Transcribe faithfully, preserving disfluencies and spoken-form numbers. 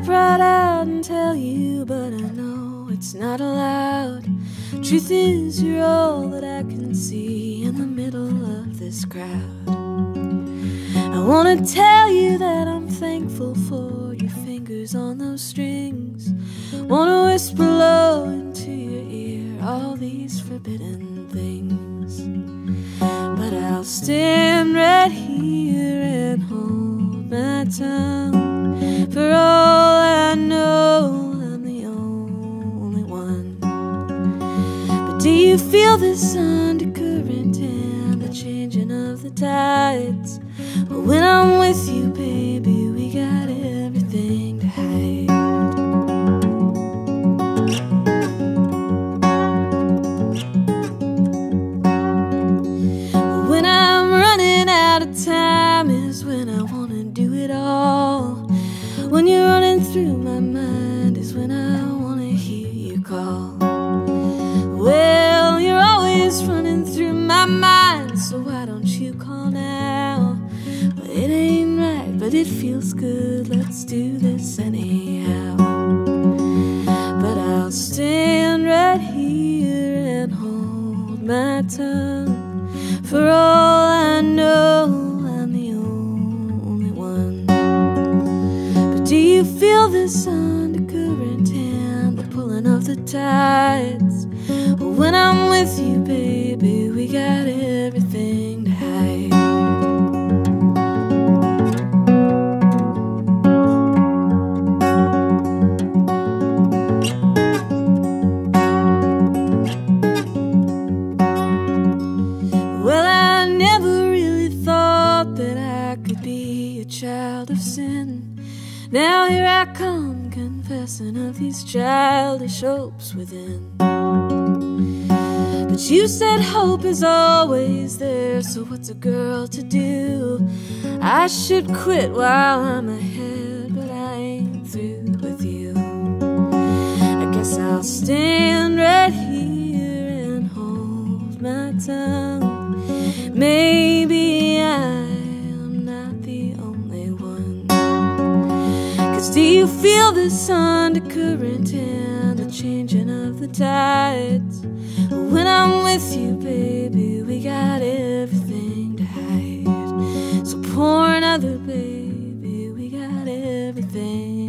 step right out and tell you, but I know it's not allowed. Truth is, you're all that I can see in the middle of this crowd. I wanna tell you that I'm thankful for your fingers on those strings. Wanna whisper low into your ear all these forbidden things. But I'll stand right here and hold my tongue. For all I know, I'm the only one. But do you feel this undercurrent and the changing of the tides? Well, when I'm with you, baby, we got everything to hide. When I'm running out of time is when I wanna do it all. When you're running through my mind is when I wanna hear you call. Well, you're always running through my mind, so why don't you call now? Well, it ain't right, but it feels good. Let's do this anyhow. But I'll stand right here and hold my tongue. For all I know, I'm the only one. But do you feel this undercurrent and the pulling of the tides? Well, when I'm with you, baby, we got everything to hide. Well, I never really thought that I could be a child of sin. Now here I come, confessing of these childish hopes within. But you said hope is always there, so what's a girl to do? I should quit while I'm ahead, but I ain't through with you. I guess I'll stand right here and hold my tongue. Maybe I'm not the only one. Cause do you feel this undercurrent and the changing of the tides? When I'm with you, baby, we got everything to hide. So pour another, baby, we got everything.